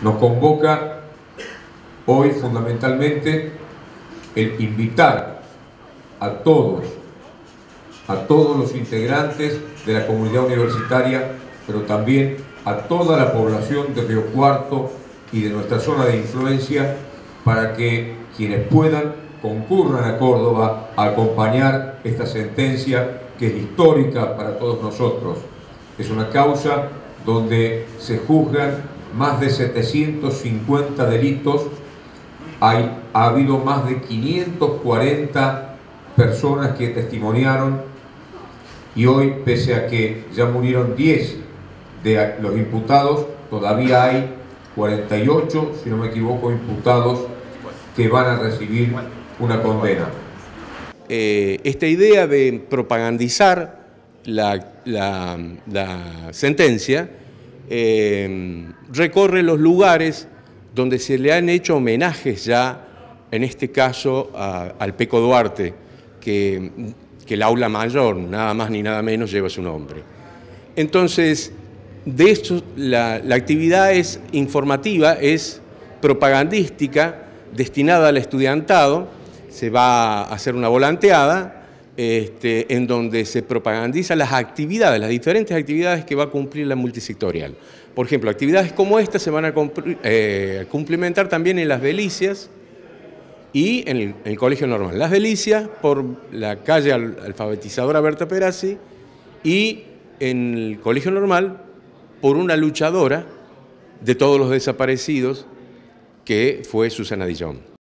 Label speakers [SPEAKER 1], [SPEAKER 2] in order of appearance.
[SPEAKER 1] Nos convoca hoy fundamentalmente el invitar a todos los integrantes de la comunidad universitaria, pero también a toda la población de Río Cuarto y de nuestra zona de influencia, para que quienes puedan concurran a Córdoba a acompañar esta sentencia que es histórica para todos nosotros. Es una causa donde se juzgan más de 750 delitos, ha habido más de 540 personas que testimoniaron, y hoy, pese a que ya murieron 10 de los imputados, todavía hay 48, si no me equivoco, imputados que van a recibir una condena.
[SPEAKER 2] Esta idea de propagandizar la sentencia recorre los lugares donde se le han hecho homenajes ya, en este caso al Peco Duarte, que el aula mayor, nada más ni nada menos, lleva su nombre. Entonces, de esto, la actividad es informativa, es propagandística, destinada al estudiantado. Se va a hacer una volanteada en donde se propagandizan las actividades, las diferentes actividades que va a cumplir la multisectorial. Por ejemplo, actividades como esta se van a cumplimentar también en Las Delicias y en el Colegio Normal. Las Delicias por la calle Alfabetizadora Berta Perazzi, y en el Colegio Normal por una luchadora de todos los desaparecidos que fue Susana Dillon.